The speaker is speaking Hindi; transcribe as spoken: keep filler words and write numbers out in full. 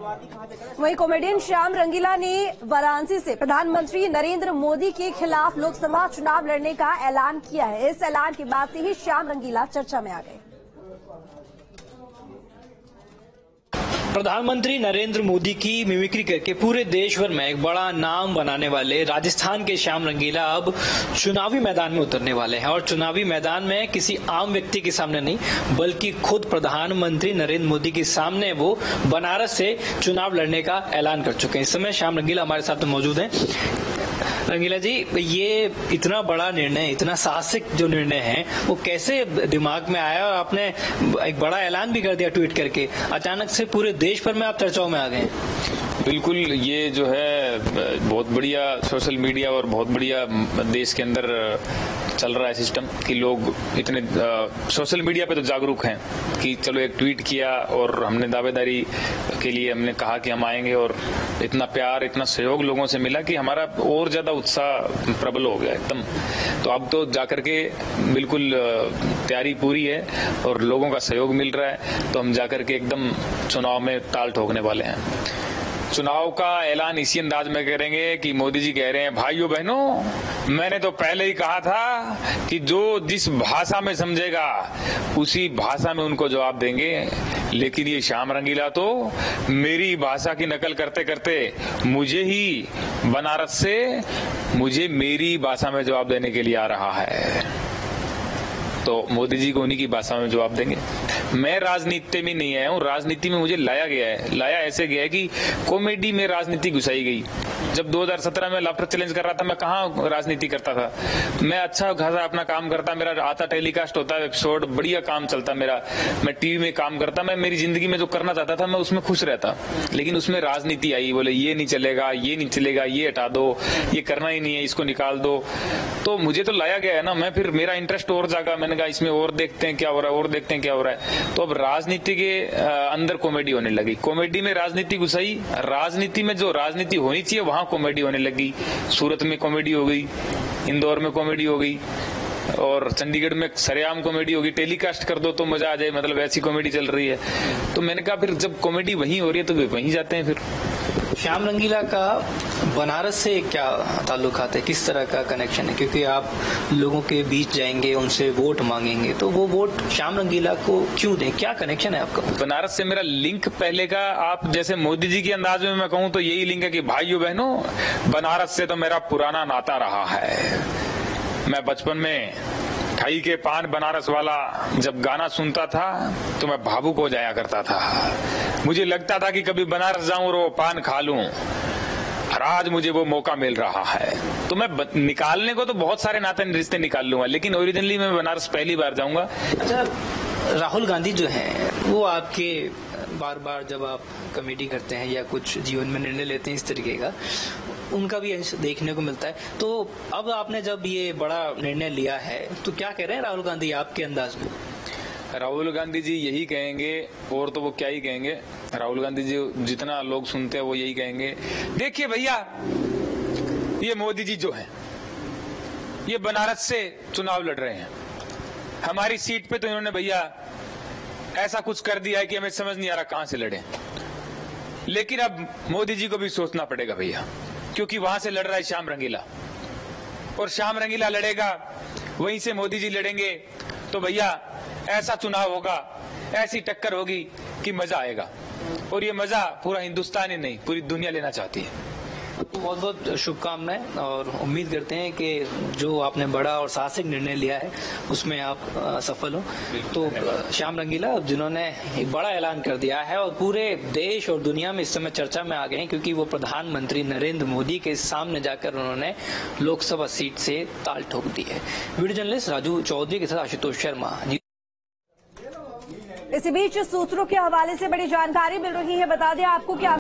वहीं कॉमेडियन श्याम रंगीला ने वाराणसी से प्रधानमंत्री नरेंद्र मोदी के खिलाफ लोकसभा चुनाव लड़ने का ऐलान किया है। इस ऐलान के बाद से ही श्याम रंगीला चर्चा में आ गए। प्रधानमंत्री नरेंद्र मोदी की मिमिक्री करके पूरे देश भर में एक बड़ा नाम बनाने वाले राजस्थान के श्याम रंगीला अब चुनावी मैदान में उतरने वाले हैं और चुनावी मैदान में किसी आम व्यक्ति के सामने नहीं बल्कि खुद प्रधानमंत्री नरेंद्र मोदी के सामने वो बनारस से चुनाव लड़ने का ऐलान कर चुके हैं। इस समय श्याम रंगीला हमारे साथ मौजूद हैं। रंगीला जी, ये इतना बड़ा निर्णय, इतना साहसिक जो निर्णय है वो कैसे दिमाग में आया और आपने एक बड़ा ऐलान भी कर दिया ट्वीट करके, अचानक से पूरे देश भर में आप चर्चाओं में आ गए? बिल्कुल, ये जो है बहुत बढ़िया सोशल मीडिया और बहुत बढ़िया देश के अंदर चल रहा है सिस्टम कि लोग इतने आ, सोशल मीडिया पे तो जागरूक हैं कि चलो एक ट्वीट किया और हमने दावेदारी के लिए हमने कहा कि हम आएंगे और इतना प्यार, इतना सहयोग लोगों से मिला कि हमारा और ज्यादा उत्साह प्रबल हो गया एकदम। तो अब तो जाकर के बिल्कुल तैयारी पूरी है और लोगों का सहयोग मिल रहा है, तो हम जाकर के एकदम चुनाव में ताल ठोकने वाले हैं। चुनाव का ऐलान इसी अंदाज में करेंगे कि मोदी जी कह रहे हैं, भाइयों बहनों, मैंने तो पहले ही कहा था कि जो जिस भाषा में समझेगा उसी भाषा में उनको जवाब देंगे, लेकिन ये श्याम रंगीला तो मेरी भाषा की नकल करते करते मुझे ही बनारस से मुझे मेरी भाषा में जवाब देने के लिए आ रहा है, तो मोदी जी को उन्हीं की भाषा में जवाब देंगे। मैं राजनीति में नहीं आया हूँ, राजनीति में मुझे लाया गया है। लाया ऐसे गया है कि कॉमेडी में राजनीति घुसाई गई। जब दो हज़ार सत्रह में लाफ्टर चैलेंज कर रहा था, मैं कहाँ राजनीति करता था। मैं अच्छा खासा अपना काम करता, मेरा आता टेलीकास्ट होता एपिसोड, बढ़िया काम चलता मेरा, मैं टीवी में काम करता, मैं मेरी जिंदगी में जो करना चाहता था मैं उसमें खुश रहता। लेकिन उसमें राजनीति आई, बोले ये नहीं चलेगा, ये नहीं चलेगा, ये हटा दो, ये करना ही नहीं है, इसको निकाल दो। तो मुझे तो लाया गया है ना, मैं फिर मेरा इंटरेस्ट और जागा, मैंने कहा इसमें और देखते हैं क्या हो रहा है, और देखते हैं क्या हो रहा है। तो अब राजनीति के अंदर कॉमेडी होने लगी, कॉमेडी में राजनीति घुसाई, राजनीति में जो राजनीति होनी चाहिए वहां कॉमेडी होने लगी। सूरत में कॉमेडी हो गई, इंदौर में कॉमेडी हो गई और चंडीगढ़ में सरेआम कॉमेडी होगी। टेलीकास्ट कर दो तो मजा आ जाए, मतलब ऐसी कॉमेडी चल रही है। तो मैंने कहा फिर जब कॉमेडी वहीं हो रही है तो वे वहीं जाते हैं। फिर श्याम रंगीला का बनारस से क्या ताल्लुकात है, किस तरह का कनेक्शन है? क्योंकि आप लोगों के बीच जाएंगे, उनसे वोट मांगेंगे, तो वो वोट श्याम रंगीला को क्यों दें, क्या कनेक्शन है आपका? बनारस से मेरा लिंक पहले का, आप जैसे मोदी जी के अंदाज में मैं कहूँ तो यही लिंक है कि भाइयों बहनों, बनारस से तो मेरा पुराना नाता रहा है। मैं बचपन में खाई के पान बनारस वाला जब गाना सुनता था तो मैं भावुक हो जाया करता था। मुझे लगता था कि कभी बनारस जाऊं और वो पान खा लूं, और आज मुझे वो मौका मिल रहा है। तो मैं निकालने को तो बहुत सारे नाते रिश्ते निकाल लूंगा, लेकिन ओरिजिनली मैं बनारस पहली बार जाऊंगा। अच्छा, राहुल गांधी जो है वो आपके बार बार जब आप कमेटी करते हैं या कुछ जीवन में निर्णय लेते हैं इस तरीके का, उनका भी देखने को मिलता है। तो अब आपने जब ये बड़ा निर्णय लिया है तो क्या कह रहे हैं राहुल गांधी आपके अंदाज में? राहुल गांधी जी यही कहेंगे, और तो वो क्या ही कहेंगे। राहुल गांधी जी जितना लोग सुनते हैं वो यही कहेंगे, देखिए भैया ये मोदी जी जो है ये बनारस से चुनाव लड़ रहे हैं, हमारी सीट पे तो इन्होंने भैया ऐसा कुछ कर दिया है कि हमें समझ नहीं आ रहा कहां से लड़े। लेकिन अब मोदी जी को भी सोचना पड़ेगा भैया, क्योंकि वहां से लड़ रहा है श्याम रंगीला, और श्याम रंगीला लड़ेगा, वहीं से मोदी जी लड़ेंगे, तो भैया ऐसा चुनाव होगा, ऐसी टक्कर होगी कि मजा आएगा। और ये मजा पूरा हिंदुस्तान ही नहीं पूरी दुनिया लेना चाहती है। बहुत बहुत शुभकामनाएं, और उम्मीद करते हैं कि जो आपने बड़ा और साहसिक निर्णय लिया है उसमें आप सफल हो। तो श्याम रंगीला जिन्होंने एक बड़ा ऐलान कर दिया है और पूरे देश और दुनिया में इस समय चर्चा में आ गए हैं, क्योंकि वो प्रधानमंत्री नरेंद्र मोदी के सामने जाकर उन्होंने लोकसभा सीट से ताल ठोक दी है। वीडियो जर्नलिस्ट राजू चौधरी के साथ आशुतोष शर्मा। इसी बीच सूत्रों के हवाले से बड़ी जानकारी मिल रही है। बता दें आपको कि